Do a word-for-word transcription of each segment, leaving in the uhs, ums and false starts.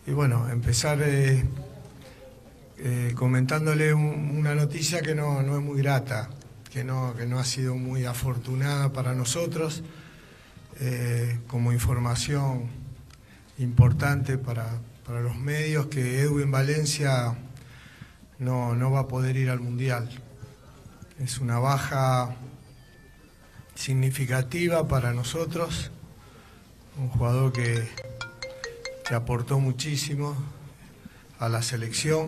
y bueno, empezar eh, eh, comentándole un, una noticia que no, no es muy grata, que no, que no ha sido muy afortunada para nosotros, eh, como información importante para, para los medios, que Edwin Valencia no, no va a poder ir al Mundial. Es una baja significativa para nosotros, un jugador que, que aportó muchísimo a la selección,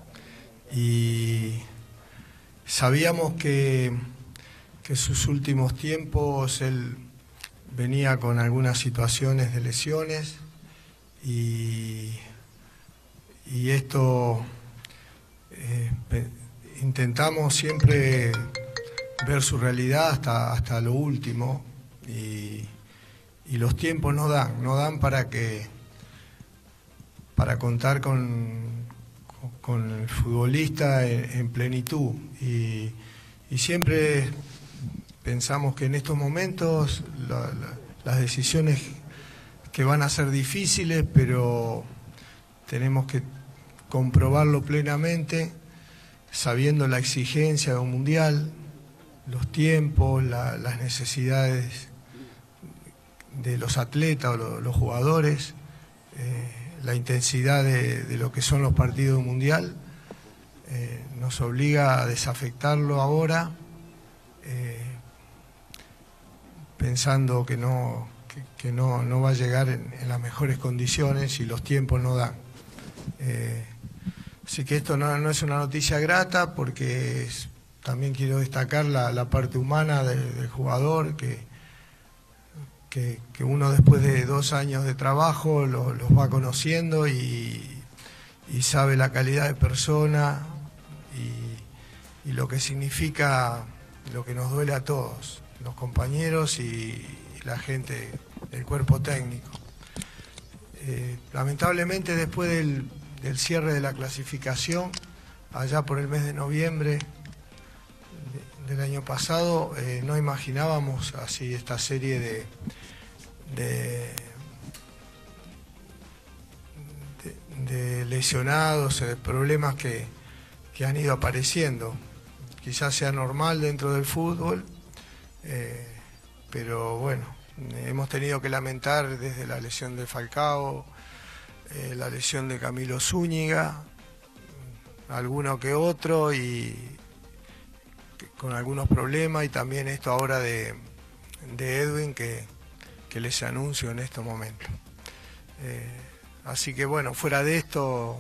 y sabíamos que, que sus últimos tiempos él venía con algunas situaciones de lesiones, y, y esto eh, intentamos siempre ver su realidad hasta, hasta lo último, y, y los tiempos no dan, no dan para que para contar con, con el futbolista en, en plenitud, y, y siempre pensamos que en estos momentos la, la, las decisiones que van a ser difíciles, pero tenemos que comprobarlo plenamente, sabiendo la exigencia de un mundial, los tiempos, la, las necesidades de los atletas o lo, los jugadores, eh, la intensidad de, de lo que son los partidos de un mundial, eh, nos obliga a desafectarlo ahora, eh, pensando que no, que, que no, no va a llegar en, en las mejores condiciones y los tiempos no dan. Eh, así que esto no, no es una noticia grata, porque es, también quiero destacar la, la parte humana de, del jugador, que, que, que uno después de dos años de trabajo lo, los va conociendo y, y sabe la calidad de persona y, y lo que significa, lo que nos duele a todos, los compañeros y, y la gente del cuerpo técnico. Eh, lamentablemente después del, del cierre de la clasificación, allá por el mes de noviembre de, del año pasado, eh, no imaginábamos así esta serie de, de, de, de lesionados, de problemas que, que han ido apareciendo. Quizás sea normal dentro del fútbol, eh, pero bueno, hemos tenido que lamentar desde la lesión de Falcao, eh, la lesión de Camilo Zúñiga, alguno que otro, y con algunos problemas, y también esto ahora de, de Edwin, que, que les anuncio en estos momentos. Eh, así que bueno, fuera de esto,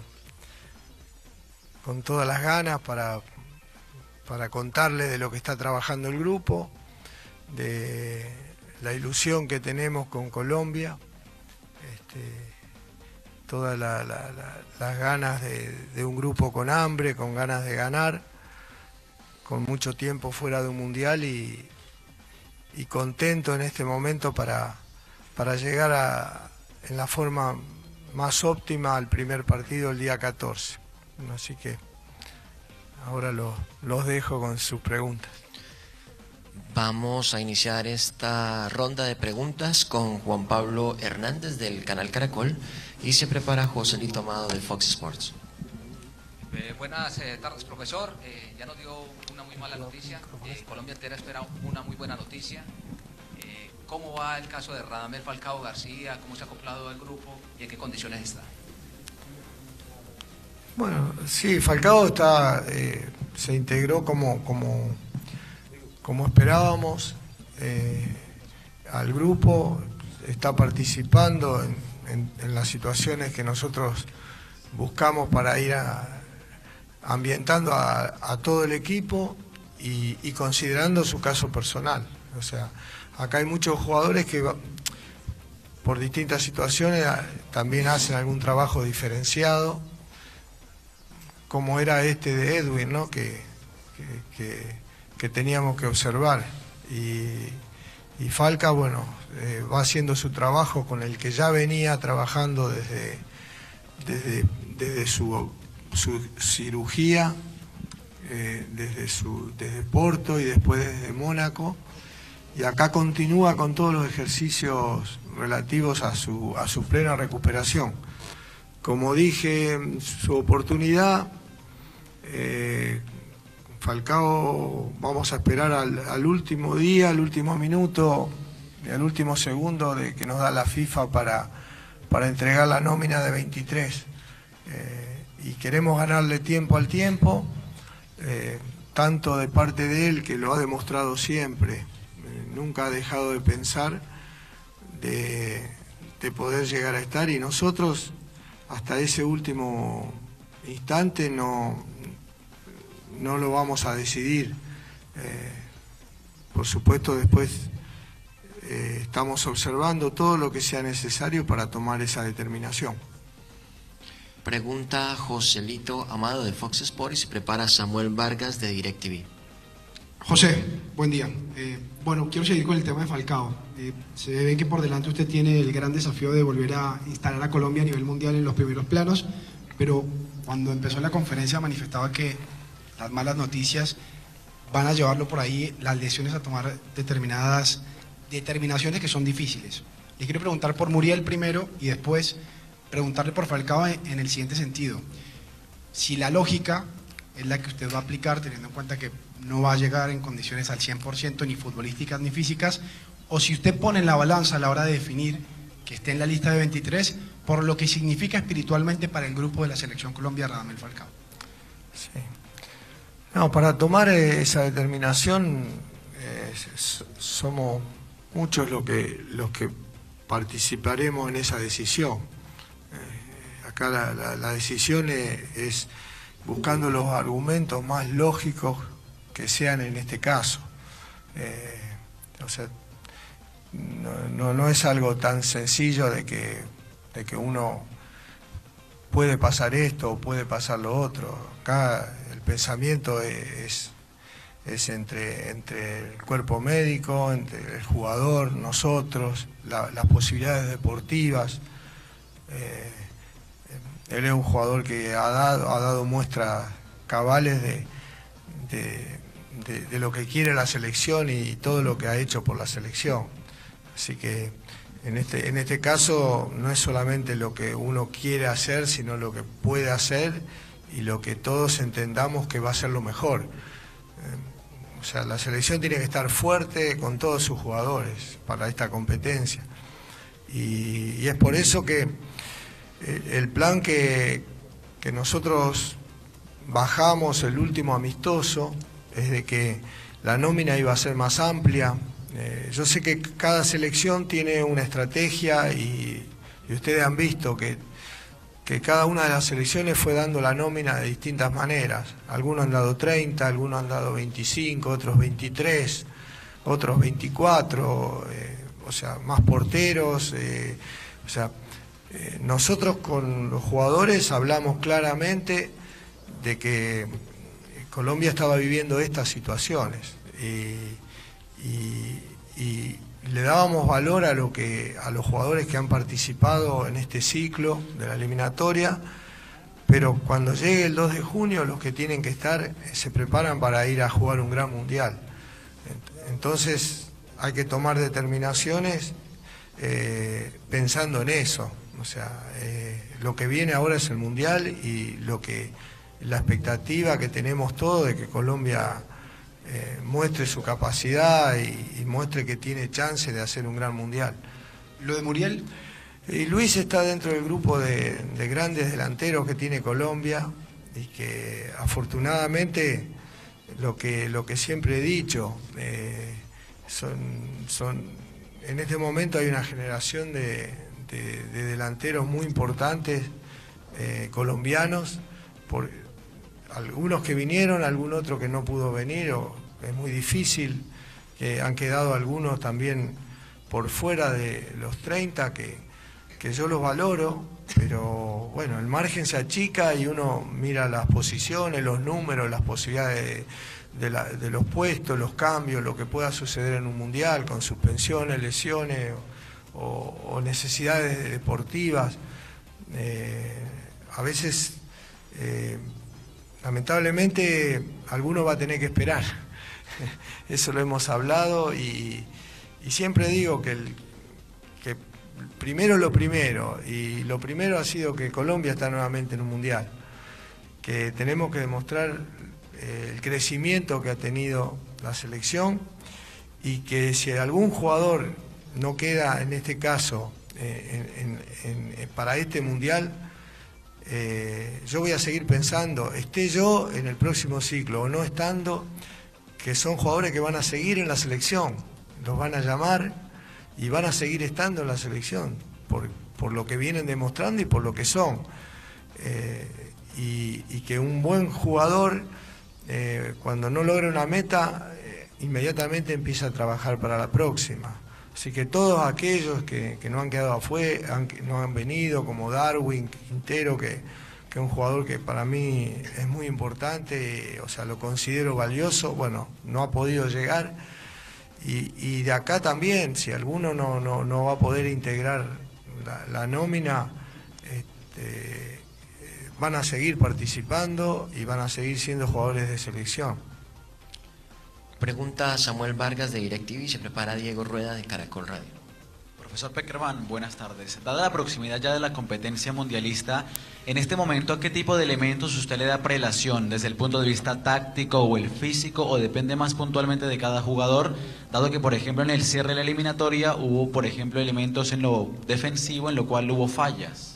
con todas las ganas para, para contarles de lo que está trabajando el grupo, de la ilusión que tenemos con Colombia, este, todas la, la, la, las ganas de, de un grupo con hambre, con ganas de ganar, con mucho tiempo fuera de un mundial, y, y contento en este momento para, para llegar a, en la forma más óptima al primer partido el día catorce. Así que ahora los, los dejo con sus preguntas. Vamos a iniciar esta ronda de preguntas con Juan Pablo Hernández del canal Caracol, y se prepara Joselito Amado de Fox Sports. Eh, buenas eh, tardes, profesor. Eh, ya nos dio una muy mala noticia. Eh, Colombia entera espera una muy buena noticia. Eh, ¿Cómo va el caso de Radamel Falcao García? ¿Cómo se ha acoplado al grupo y en qué condiciones está? Bueno, sí, Falcao está, eh, se integró como, como, como esperábamos eh, al grupo, está participando en, en, en las situaciones que nosotros buscamos para ir a, ambientando a, a todo el equipo y, y considerando su caso personal. O sea, acá hay muchos jugadores que por distintas situaciones también hacen algún trabajo diferenciado, como era este de Edwin, ¿no? que, que, que, que teníamos que observar. Y, y Falca, bueno, eh, va haciendo su trabajo con el que ya venía trabajando desde, desde, desde su, su cirugía, eh, desde, su, desde Porto y después desde Mónaco. Y acá continúa con todos los ejercicios relativos a su, a su plena recuperación. como dije, su oportunidad. Eh, Falcao, vamos a esperar al, al último día, al último minuto, al último segundo de que nos da la FIFA para, para entregar la nómina de veintitrés. Eh, y queremos ganarle tiempo al tiempo, eh, tanto de parte de él, que lo ha demostrado siempre, eh, nunca ha dejado de pensar de, de poder llegar a estar, y nosotros hasta ese último instante no, no lo vamos a decidir. Eh, por supuesto, después eh, estamos observando todo lo que sea necesario para tomar esa determinación. Pregunta Joselito Amado de Fox Sports y se prepara Samuel Vargas de DirecTV. José, buen día. Eh, bueno, quiero seguir con el tema de Falcao. Eh, se ve que por delante usted tiene el gran desafío de volver a instalar a Colombia a nivel mundial en los primeros planos, pero cuando empezó la conferencia manifestaba que las malas noticias van a llevarlo por ahí, las lesiones, a tomar determinadas determinaciones que son difíciles. Le quiero preguntar por Muriel primero y después preguntarle por Falcao en, en el siguiente sentido. Si la lógica es la que usted va a aplicar, teniendo en cuenta que no va a llegar en condiciones al cien por ciento ni futbolísticas ni físicas, o si usted pone en la balanza a la hora de definir que esté en la lista de veintitrés, por lo que significa espiritualmente para el grupo de la Selección Colombia, Radamel Falcao. Sí. No, para tomar esa determinación eh, somos muchos los que, los que participaremos en esa decisión. Eh, acá la, la, la decisión es, es buscando los argumentos más lógicos que sean en este caso. Eh, o sea, no, no, no es algo tan sencillo de que, de que uno puede pasar esto o puede pasar lo otro. Acá el pensamiento es, es entre, entre el cuerpo médico, entre el jugador, nosotros, la, las posibilidades deportivas. Eh, él es un jugador que ha dado, ha dado muestras cabales de, de, de, de lo que quiere la selección y todo lo que ha hecho por la selección. Así que en este, en este caso no es solamente lo que uno quiere hacer, sino lo que puede hacer y lo que todos entendamos que va a ser lo mejor. Eh, o sea, la selección tiene que estar fuerte con todos sus jugadores para esta competencia. Y, y es por eso que el, el plan que, que nosotros bajamos, el último amistoso, es de que la nómina iba a ser más amplia. Eh, yo sé que cada selección tiene una estrategia y, y ustedes han visto que, que cada una de las selecciones fue dando la nómina de distintas maneras. Algunos han dado treinta, algunos han dado veinticinco, otros veintitrés, otros veinticuatro, eh, o sea, más porteros. Eh, o sea, eh, nosotros con los jugadores hablamos claramente de que Colombia estaba viviendo estas situaciones. Y, Y, y le dábamos valor a lo que a los jugadores que han participado en este ciclo de la eliminatoria, pero cuando llegue el dos de junio los que tienen que estar se preparan para ir a jugar un gran mundial. Entonces hay que tomar determinaciones eh, pensando en eso. O sea, eh, lo que viene ahora es el mundial y lo que la expectativa que tenemos todos de que Colombia Eh, muestre su capacidad y, y muestre que tiene chance de hacer un gran mundial. Lo de Muriel. Y Luis está dentro del grupo de, de grandes delanteros que tiene Colombia y que afortunadamente lo que, lo que siempre he dicho, eh, son, son, en este momento hay una generación de, de, de delanteros muy importantes eh, colombianos, por, algunos que vinieron, algún otro que no pudo venir, o es muy difícil, que han quedado algunos también por fuera de los treinta, que, que yo los valoro, pero bueno, el margen se achica y uno mira las posiciones, los números, las posibilidades de, de, la, de los puestos, los cambios, lo que pueda suceder en un mundial, con suspensiones, lesiones o, o necesidades deportivas. Eh, a veces... Eh, Lamentablemente, alguno va a tener que esperar. Eso lo hemos hablado y, y siempre digo que, el, que primero lo primero, y lo primero ha sido que Colombia está nuevamente en un mundial, que tenemos que demostrar eh, el crecimiento que ha tenido la selección, y que si algún jugador no queda, en este caso, eh, en, en, en, para este mundial, eh, yo voy a seguir pensando, esté yo en el próximo ciclo o no estando, que son jugadores que van a seguir en la selección, los van a llamar y van a seguir estando en la selección, por, por lo que vienen demostrando y por lo que son. Eh, y, y que un buen jugador, eh, cuando no logra una meta, eh, inmediatamente empieza a trabajar para la próxima. Así que todos aquellos que, que no han quedado afuera, han, no han venido, como Darwin, Quintero, que, que es un jugador que para mí es muy importante, o sea, lo considero valioso, bueno, no ha podido llegar. Y, y de acá también, si alguno no, no, no va a poder integrar la, la nómina, este, van a seguir participando y van a seguir siendo jugadores de selección. Pregunta Samuel Vargas de DirecTV y se prepara Diego Rueda de Caracol Radio. Profesor Pekerman, buenas tardes. Dada la proximidad ya de la competencia mundialista, en este momento, ¿a qué tipo de elementos usted le da prelación desde el punto de vista táctico o el físico, o depende más puntualmente de cada jugador, dado que, por ejemplo, en el cierre de la eliminatoria hubo, por ejemplo, elementos en lo defensivo en lo cual hubo fallas?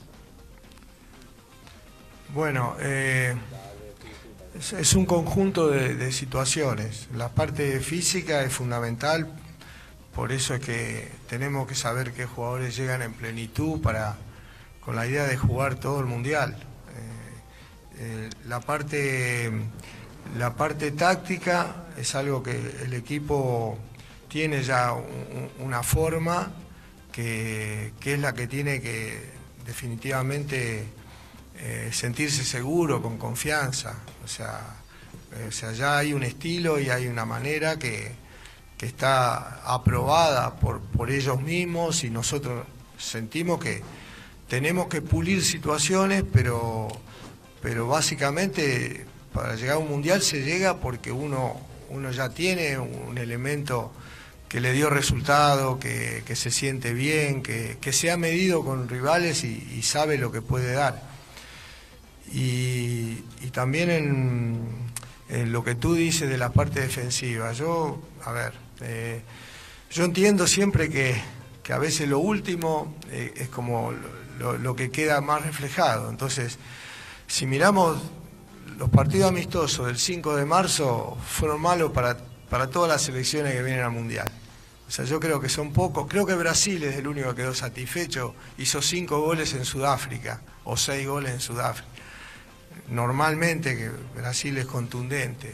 Bueno, eh, es, es un conjunto de, de situaciones. La parte física es fundamental, por eso es que tenemos que saber qué jugadores llegan en plenitud para, con la idea de jugar todo el mundial. Eh, eh, la parte, la parte táctica es algo que el equipo tiene ya un, una forma que, que es la que tiene que definitivamente eh, sentirse seguro, con confianza. O sea, eh, o sea, ya hay un estilo y hay una manera que, que está aprobada por, por ellos mismos, y nosotros sentimos que tenemos que pulir situaciones, pero, pero básicamente para llegar a un mundial se llega porque uno, uno ya tiene un elemento que le dio resultado, que, que se siente bien, que, que se ha medido con rivales y, y sabe lo que puede dar. Y, y también en, en lo que tú dices de la parte defensiva, yo, a ver, eh, yo entiendo siempre que, que a veces lo último eh, es como lo, lo que queda más reflejado. Entonces, si miramos los partidos amistosos del cinco de marzo, fueron malos para, para todas las selecciones que vienen al Mundial. O sea, yo creo que son pocos. Creo que Brasil es el único que quedó satisfecho. Hizo cinco goles en Sudáfrica, o seis goles en Sudáfrica. Normalmente que Brasil es contundente.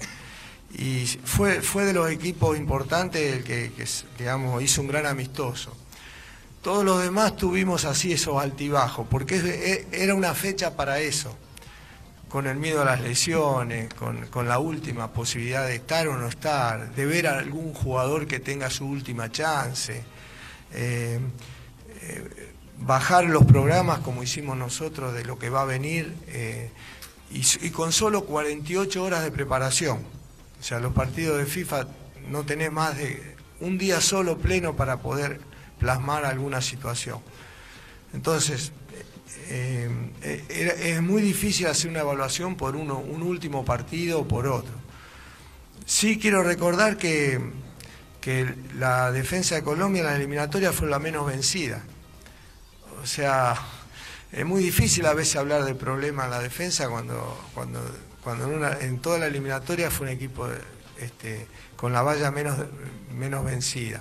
Y fue, fue de los equipos importantes el que, que, digamos, hizo un gran amistoso. Todos los demás tuvimos así esos altibajos, porque era una fecha para eso, con el miedo a las lesiones, con, con la última posibilidad de estar o no estar, de ver a algún jugador que tenga su última chance, eh, eh, bajar los programas como hicimos nosotros de lo que va a venir, eh, y, y con solo cuarenta y ocho horas de preparación. O sea, los partidos de FIFA no tenés más de un día solo pleno para poder plasmar alguna situación. Entonces, eh, eh, es muy difícil hacer una evaluación por uno, un último partido o por otro. Sí quiero recordar que, que la defensa de Colombia en la eliminatoria fue la menos vencida. O sea, es muy difícil a veces hablar de problema en la defensa cuando, cuando, cuando en, una, en toda la eliminatoria fue un equipo este, con la valla menos, menos vencida.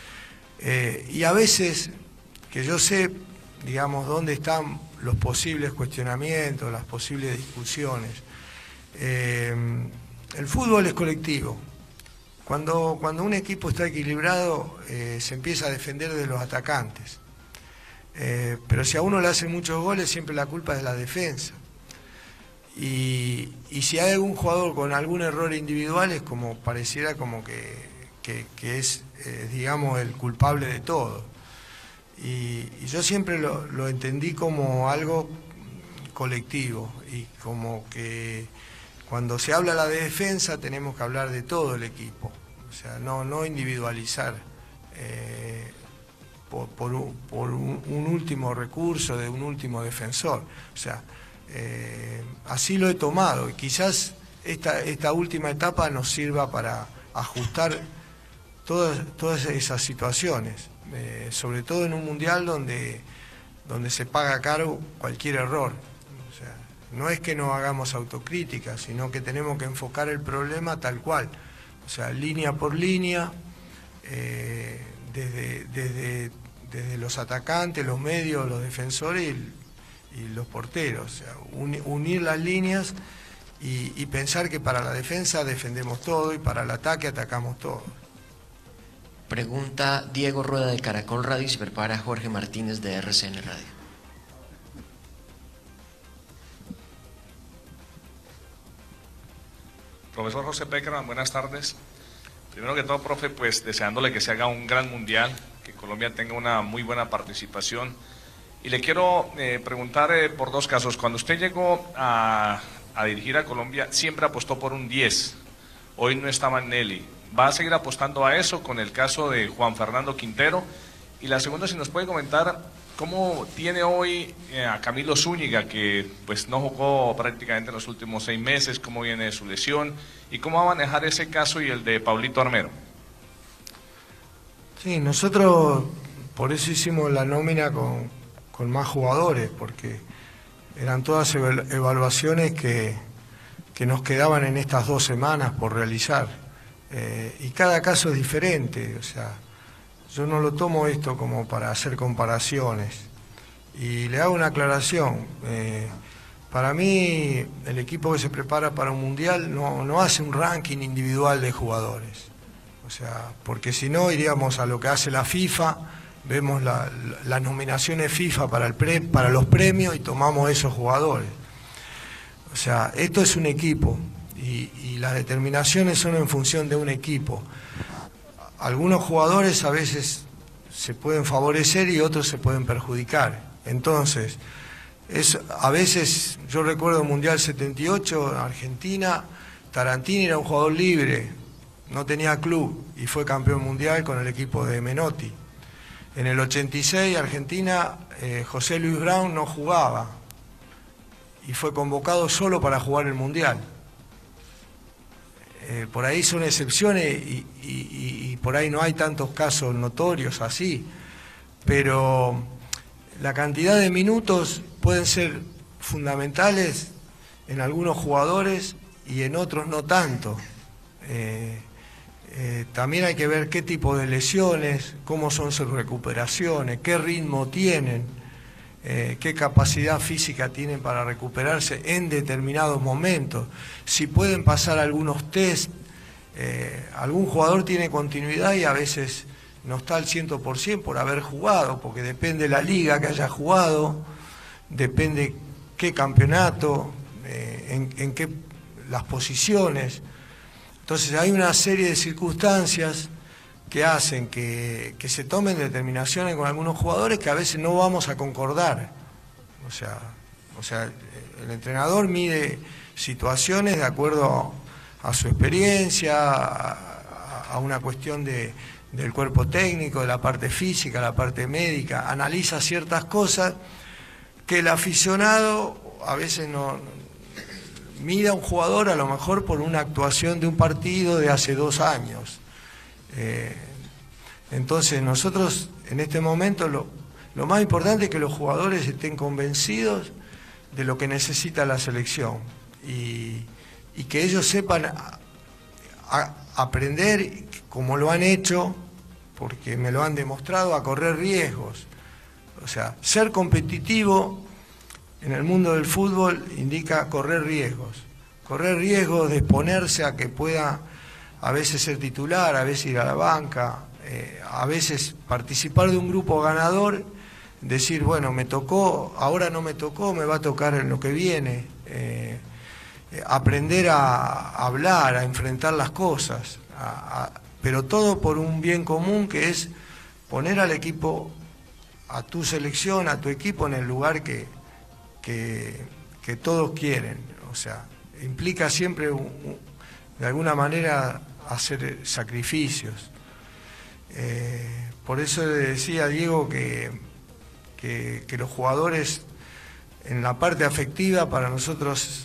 Eh, y a veces, que yo sé, digamos, dónde están los posibles cuestionamientos, las posibles discusiones. Eh, el fútbol es colectivo. Cuando, cuando un equipo está equilibrado, eh, se empieza a defender de los atacantes. Eh, pero si a uno le hacen muchos goles, siempre la culpa es de la defensa. Y, y si hay algún jugador con algún error individual, es como pareciera como que, que, que es, eh, digamos, el culpable de todo. Y, y yo siempre lo, lo entendí como algo colectivo, y como que cuando se habla de la defensa tenemos que hablar de todo el equipo, o sea, no, no individualizar. Eh, por, por, un, por un, un último recurso de un último defensor. O sea, eh, así lo he tomado y quizás esta, esta última etapa nos sirva para ajustar todas, todas esas situaciones, eh, sobre todo en un mundial donde, donde se paga caro cualquier error. O sea, no es que no hagamos autocrítica, sino que tenemos que enfocar el problema tal cual, o sea, línea por línea, eh, desde, desde, desde los atacantes, los medios, los defensores y, y los porteros, o sea, un, unir las líneas y, y pensar que para la defensa defendemos todo y para el ataque atacamos todo. Pregunta Diego Rueda de Caracol Radio y se prepara Jorge Martínez de R C N Radio. Profesor José Peckerman, buenas tardes. Primero que todo, profe, pues deseándole que se haga un gran mundial, que Colombia tenga una muy buena participación. Y le quiero eh, preguntar eh, por dos casos. Cuando usted llegó a, a dirigir a Colombia, siempre apostó por un diez. Hoy no estaba Nelly. ¿Va a seguir apostando a eso con el caso de Juan Fernando Quintero? Y la segunda, si nos puede comentar cómo tiene hoy eh, a Camilo Zúñiga, que pues no jugó prácticamente en los últimos seis meses, cómo viene su lesión y cómo va a manejar ese caso y el de Paulito Armero. Sí, nosotros por eso hicimos la nómina con, con más jugadores, porque eran todas evaluaciones que, que nos quedaban en estas dos semanas por realizar. Eh, y cada caso es diferente, o sea, yo no lo tomo esto como para hacer comparaciones. Y le hago una aclaración. Eh, para mí, el equipo que se prepara para un mundial no, no hace un ranking individual de jugadores. O sea, porque si no iríamos a lo que hace la FIFA, vemos la, la, las nominaciones FIFA para, el pre, para los premios y tomamos esos jugadores. O sea, esto es un equipo y, y las determinaciones son en función de un equipo. Algunos jugadores a veces se pueden favorecer y otros se pueden perjudicar. Entonces, es, a veces, yo recuerdo el Mundial setenta y ocho, Argentina, Tarantini era un jugador libre, no tenía club y fue campeón mundial con el equipo de Menotti. En el ochenta y seis, Argentina, eh, José Luis Brown no jugaba y fue convocado solo para jugar el Mundial. Eh, por ahí son excepciones y, y, y por ahí no hay tantos casos notorios así, pero la cantidad de minutos pueden ser fundamentales en algunos jugadores y en otros no tanto. Eh, eh, también hay que ver qué tipo de lesiones, cómo son sus recuperaciones, qué ritmo tienen, eh, qué capacidad física tienen para recuperarse en determinados momentos, si pueden pasar algunos test. Eh, algún jugador tiene continuidad y a veces no está al cien por ciento por haber jugado, porque depende de la liga que haya jugado, depende qué campeonato, eh, en, en qué las posiciones. Entonces hay una serie de circunstancias que hacen que, que se tomen determinaciones con algunos jugadores que a veces no vamos a concordar. O sea, o sea, el entrenador mide situaciones de acuerdo a, a su experiencia, a, a una cuestión de, del cuerpo técnico, de la parte física, la parte médica, analiza ciertas cosas que el aficionado a veces no mira a un jugador a lo mejor por una actuación de un partido de hace dos años. Eh, entonces nosotros en este momento lo, lo más importante es que los jugadores estén convencidos de lo que necesita la selección y, y que ellos sepan a, a aprender, como lo han hecho, porque me lo han demostrado, a correr riesgos. O sea, ser competitivo en el mundo del fútbol indica correr riesgos. Correr riesgos de exponerse a que pueda a veces ser titular, a veces ir a la banca, eh, a veces participar de un grupo ganador, decir, bueno, me tocó, ahora no me tocó, me va a tocar en lo que viene. Eh, eh, aprender a hablar, a enfrentar las cosas, a, a, pero todo por un bien común que es poner al equipo, a tu selección, a tu equipo en el lugar que, que, que todos quieren. O sea, implica siempre un, un, de alguna manera hacer sacrificios. Eh, por eso le decía a Diego que, que, que los jugadores en la parte afectiva para nosotros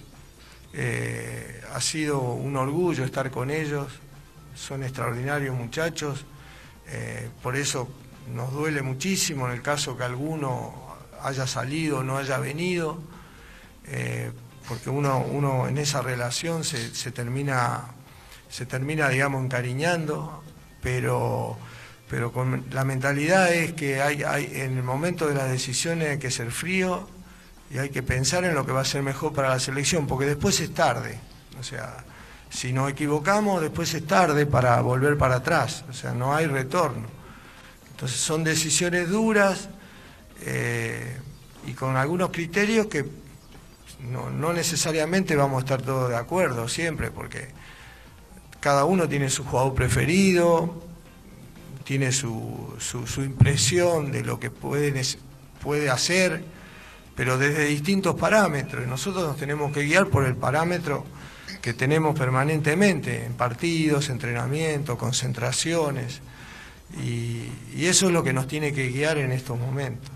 eh, ha sido un orgullo estar con ellos, son extraordinarios muchachos, eh, por eso nos duele muchísimo en el caso que alguno haya salido o no haya venido, eh, porque uno, uno en esa relación se, se termina, se termina, digamos, encariñando, pero, pero con la mentalidad es que hay, hay, en el momento de las decisiones hay que ser frío y hay que pensar en lo que va a ser mejor para la selección, porque después es tarde, o sea, si nos equivocamos después es tarde para volver para atrás, o sea, no hay retorno. Entonces son decisiones duras eh, y con algunos criterios que no, no necesariamente vamos a estar todos de acuerdo siempre, porque cada uno tiene su jugador preferido, tiene su, su, su impresión de lo que puede, puede hacer, pero desde distintos parámetros. Nosotros nos tenemos que guiar por el parámetro que tenemos permanentemente en partidos, entrenamientos, concentraciones, y, y eso es lo que nos tiene que guiar en estos momentos.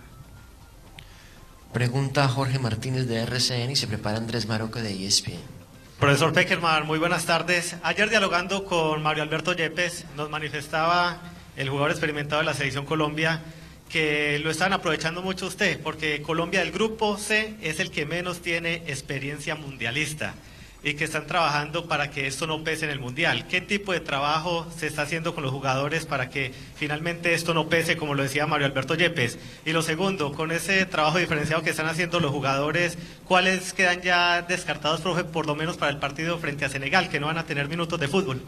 Pregunta Jorge Martínez de R C N y se prepara Andrés Maroco de E S P N. Profesor Peckerman, muy buenas tardes. Ayer dialogando con Mario Alberto Yepes nos manifestaba el jugador experimentado de la Selección Colombia que lo están aprovechando mucho usted, porque Colombia del Grupo C es el que menos tiene experiencia mundialista y que están trabajando para que esto no pese en el Mundial. ¿Qué tipo de trabajo se está haciendo con los jugadores para que finalmente esto no pese, como lo decía Mario Alberto Yepes? Y lo segundo, con ese trabajo diferenciado que están haciendo los jugadores, ¿cuáles quedan ya descartados, profe, por lo menos para el partido frente a Senegal, que no van a tener minutos de fútbol?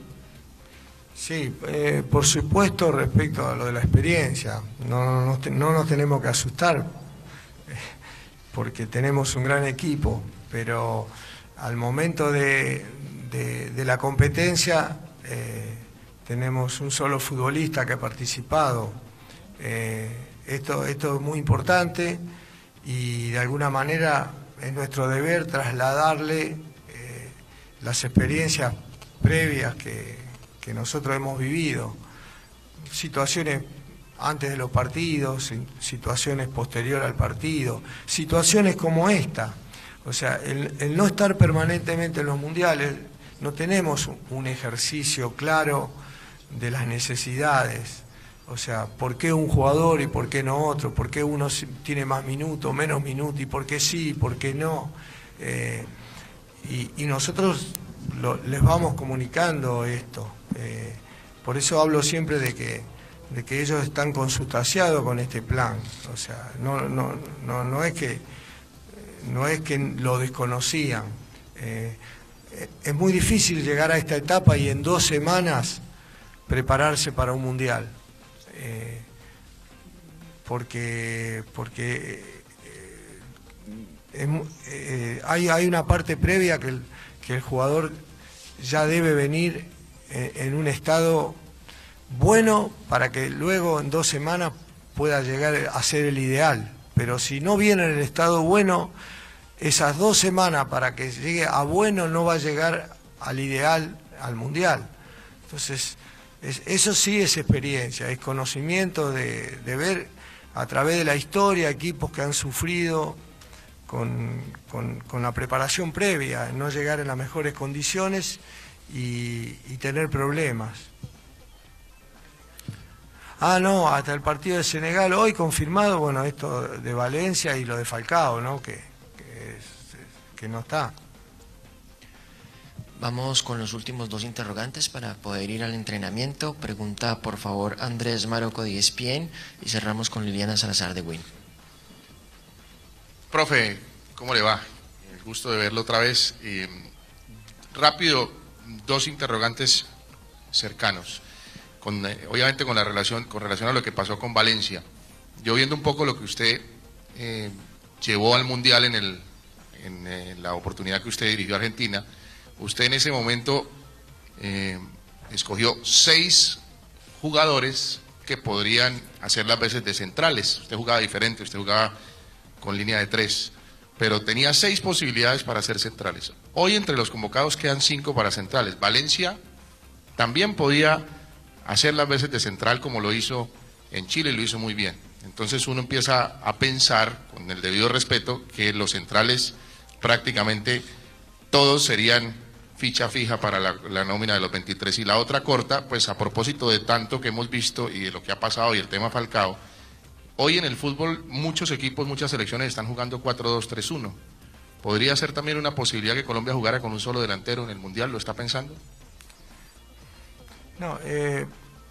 Sí, eh, por supuesto, respecto a lo de la experiencia, no, no, no nos tenemos que asustar, eh, porque tenemos un gran equipo, pero al momento de, de, de la competencia eh, tenemos un solo futbolista que ha participado. Eh, esto, esto es muy importante y de alguna manera es nuestro deber trasladarle eh, las experiencias previas que, que nosotros hemos vivido, situaciones antes de los partidos, situaciones posterior al partido, situaciones como esta. O sea, el, el no estar permanentemente en los mundiales, no tenemos un ejercicio claro de las necesidades. O sea, ¿por qué un jugador y por qué no otro? ¿Por qué uno tiene más minutos, menos minutos? ¿Y por qué sí, por qué no? Eh, y, y nosotros lo, les vamos comunicando esto. Eh, por eso hablo siempre de que, de que ellos están consustanciados con este plan. O sea, no, no, no, no es que... no es que lo desconocían. Eh, es muy difícil llegar a esta etapa y en dos semanas prepararse para un mundial, eh, porque porque eh, es, eh, hay, hay una parte previa que el, que el jugador ya debe venir en, en un estado bueno para que luego en dos semanas pueda llegar a ser el ideal. Pero si no viene en el estado bueno, esas dos semanas para que llegue a bueno no va a llegar al ideal, al mundial. Entonces, es, eso sí es experiencia, es conocimiento de, de ver a través de la historia equipos que han sufrido con, con, con la preparación previa, no llegar en las mejores condiciones y, y tener problemas. Ah, no, hasta el partido de Senegal, hoy confirmado, bueno, esto de Valencia y lo de Falcao, ¿no? Que, que, es, que no está. Vamos con los últimos dos interrogantes para poder ir al entrenamiento. Pregunta, por favor, Andrés Maroco de E S P N y cerramos con Liliana Salazar de Win. Profe, ¿cómo le va? El gusto de verlo otra vez. Eh, rápido, dos interrogantes cercanos. Con, eh, obviamente con la relación con relación a lo que pasó con Valencia. Yo viendo un poco lo que usted eh, llevó al Mundial en, el, en eh, la oportunidad que usted dirigió a Argentina, usted en ese momento eh, escogió seis jugadores que podrían hacer las veces de centrales. Usted jugaba diferente, usted jugaba con línea de tres, pero tenía seis posibilidades para ser centrales. Hoy entre los convocados quedan cinco para centrales. Valencia también podía hacer las veces de central como lo hizo en Chile lo hizo muy bien. Entonces uno empieza a pensar, con el debido respeto, que los centrales prácticamente todos serían ficha fija para la, la nómina de los veintitrés. Y la otra corta, pues a propósito de tanto que hemos visto y de lo que ha pasado y el tema Falcao, hoy en el fútbol muchos equipos, muchas selecciones están jugando cuatro dos tres uno. ¿Podría ser también una posibilidad que Colombia jugara con un solo delantero en el Mundial? ¿Lo está pensando? No, eh,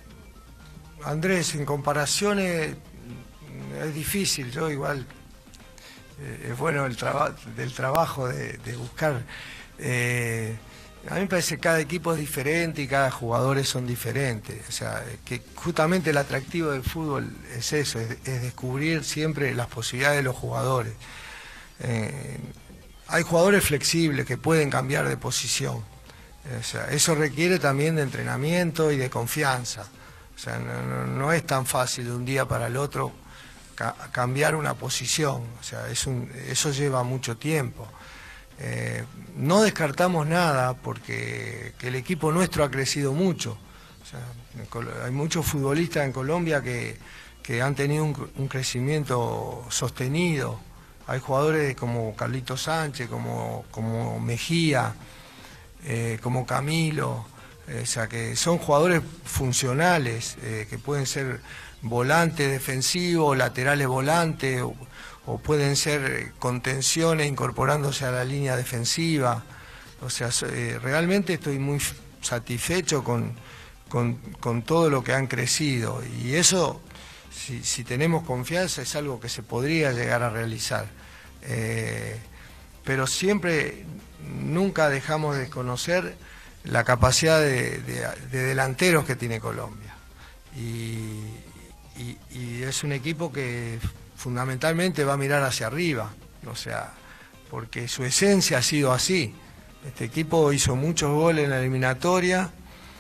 Andrés, en comparaciones es difícil. Yo igual, eh, es bueno el traba del trabajo de, de buscar. Eh, a mí me parece que cada equipo es diferente y cada jugador son diferentes. O sea, que justamente el atractivo del fútbol es eso, es, es descubrir siempre las posibilidades de los jugadores. Eh, hay jugadores flexibles que pueden cambiar de posición. O sea, eso requiere también de entrenamiento y de confianza. O sea, no, no, no es tan fácil de un día para el otro ca cambiar una posición. O sea, es un, eso lleva mucho tiempo. Eh, no descartamos nada porque que el equipo nuestro ha crecido mucho. O sea, hay muchos futbolistas en Colombia que, que han tenido un, un crecimiento sostenido. Hay jugadores como Carlitos Sánchez, como, como Mejía, eh, como Camilo, eh, o sea que son jugadores funcionales, eh, que pueden ser volantes defensivos, laterales volantes, o, o pueden ser contenciones incorporándose a la línea defensiva. O sea, eh, realmente estoy muy satisfecho con, con, con todo lo que han crecido, y eso, si, si tenemos confianza, es algo que se podría llegar a realizar. Eh, pero siempre, nunca dejamos de conocer la capacidad de, de, de delanteros que tiene Colombia. Y, y, y es un equipo que fundamentalmente va a mirar hacia arriba, o sea, porque su esencia ha sido así. Este equipo hizo muchos goles en la eliminatoria,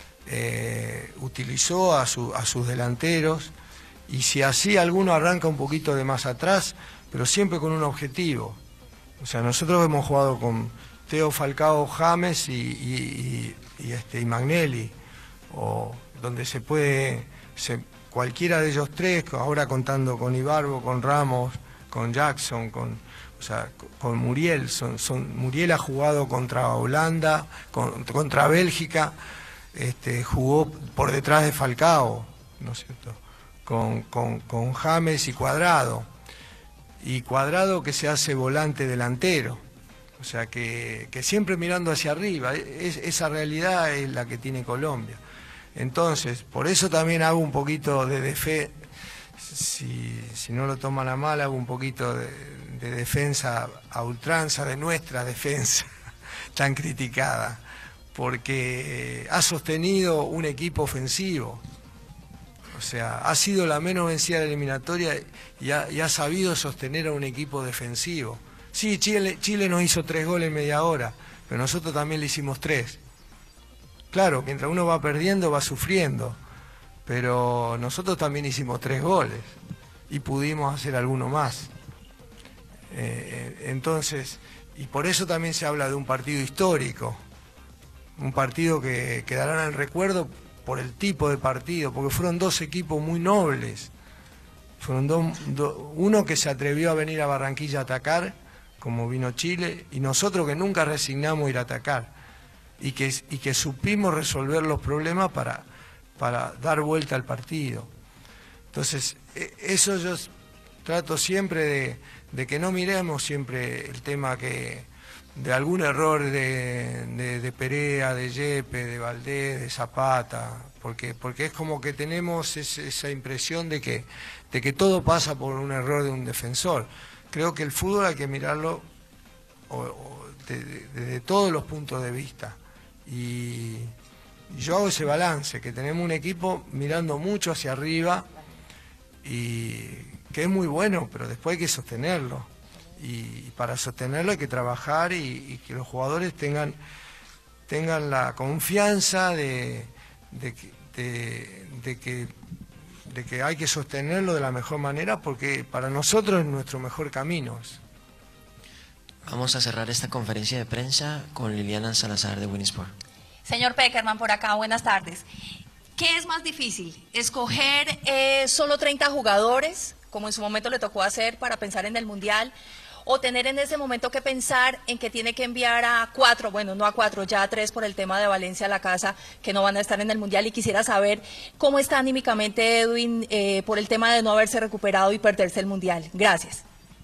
eh, utilizó a, su, a sus delanteros, y si así alguno arranca un poquito de más atrás, pero siempre con un objetivo. O sea, nosotros hemos jugado con Teo, Falcao, James y, y, y, y, este, y Magnelli, o donde se puede, se, cualquiera de ellos tres, ahora contando con Ibarbo, con Ramos, con Jackson, con, o sea, con Muriel. Son, son, Muriel ha jugado contra Holanda, con, contra Bélgica, este, jugó por detrás de Falcao, ¿no es cierto?, con, con, con James y Cuadrado. Y Cuadrado que se hace volante delantero, o sea que, que siempre mirando hacia arriba. Es, esa realidad es la que tiene Colombia. Entonces, por eso también hago un poquito de defensa, si, si no lo toman a mal, hago un poquito de, de defensa a ultranza de nuestra defensa tan criticada, porque ha sostenido un equipo ofensivo. O sea, ha sido la menos vencida de la eliminatoria y ha, y ha sabido sostener a un equipo defensivo. Sí, Chile, Chile nos hizo tres goles en media hora, pero nosotros también le hicimos tres. Claro, mientras uno va perdiendo, va sufriendo, pero nosotros también hicimos tres goles y pudimos hacer alguno más. Eh, entonces, y por eso también se habla de un partido histórico, un partido que quedará en el recuerdo por el tipo de partido, porque fueron dos equipos muy nobles. Fueron dos, do, uno que se atrevió a venir a Barranquilla a atacar, como vino Chile, y nosotros que nunca resignamos a ir a atacar, y que, y que supimos resolver los problemas para, para dar vuelta al partido. Entonces, eso yo trato siempre de, de que no miremos siempre el tema que de algún error de, de, de Perea, de Yepes, de Valdés, de Zapata, porque, porque es como que tenemos ese, esa impresión de que, de que todo pasa por un error de un defensor. Creo que el fútbol hay que mirarlo o, o desde de, de todos los puntos de vista. Y, y yo hago ese balance, que tenemos un equipo mirando mucho hacia arriba, y que es muy bueno, pero después hay que sostenerlo. Y para sostenerlo hay que trabajar y, y que los jugadores tengan, tengan la confianza de, de, de, de, que, de que hay que sostenerlo de la mejor manera, porque para nosotros es nuestro mejor camino. Vamos a cerrar esta conferencia de prensa con Liliana Salazar de Winsport. Señor Pekerman, por acá, buenas tardes. ¿Qué es más difícil? ¿Escoger eh, solo treinta jugadores, como en su momento le tocó hacer para pensar en el Mundial? ¿O tener en ese momento que pensar en que tiene que enviar a cuatro, bueno, no a cuatro, ya a tres por el tema de Valencia a la casa, que no van a estar en el Mundial? Y quisiera saber cómo está anímicamente Edwin eh, por el tema de no haberse recuperado y perderse el Mundial. Gracias.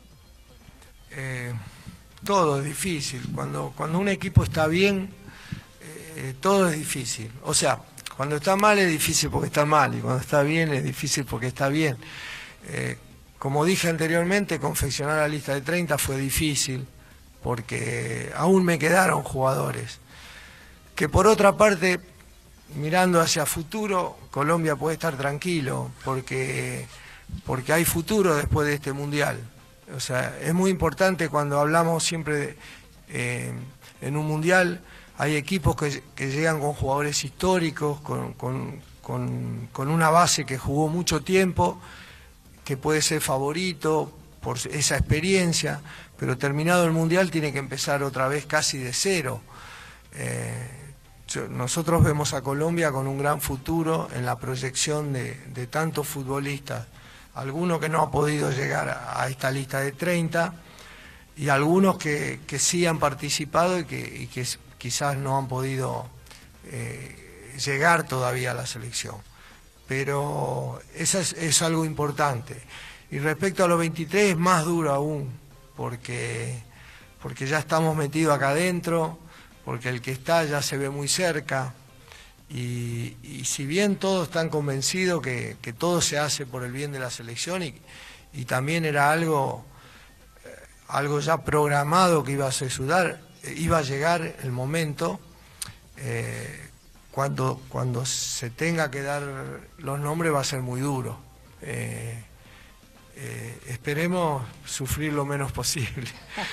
Eh, todo es difícil. Cuando, cuando un equipo está bien, eh, todo es difícil. O sea, cuando está mal es difícil porque está mal, y cuando está bien es difícil porque está bien. Eh, Como dije anteriormente, confeccionar la lista de treinta fue difícil, porque aún me quedaron jugadores. Que por otra parte, mirando hacia futuro, Colombia puede estar tranquilo, porque, porque hay futuro después de este Mundial. O sea, es muy importante cuando hablamos siempre de, eh, en un Mundial, hay equipos que, que llegan con jugadores históricos, con, con, con, con una base que jugó mucho tiempo, que puede ser favorito por esa experiencia, pero terminado el Mundial tiene que empezar otra vez casi de cero. Eh, yo, nosotros vemos a Colombia con un gran futuro en la proyección de, de tantos futbolistas, algunos que no han podido llegar a, a esta lista de treinta y algunos que, que sí han participado y que, y que quizás no han podido eh, llegar todavía a la selección. Pero eso es, es algo importante. Y respecto a los veintitrés es más duro aún, porque, porque ya estamos metidos acá adentro, porque el que está ya se ve muy cerca, y, y si bien todos están convencidos que, que todo se hace por el bien de la selección, y, y también era algo, algo ya programado que iba a suceder, iba a llegar el momento, eh, Cuando, cuando se tenga que dar los nombres va a ser muy duro. Eh, eh, esperemos sufrir lo menos posible.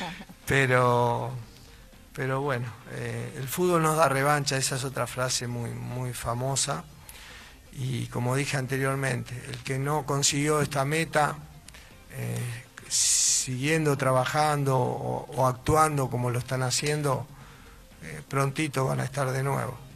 Pero, pero bueno, eh, el fútbol nos da revancha, esa es otra frase muy, muy famosa. Y como dije anteriormente, el que no consiguió esta meta, eh, siguiendo trabajando o, o actuando como lo están haciendo, eh, prontito van a estar de nuevo.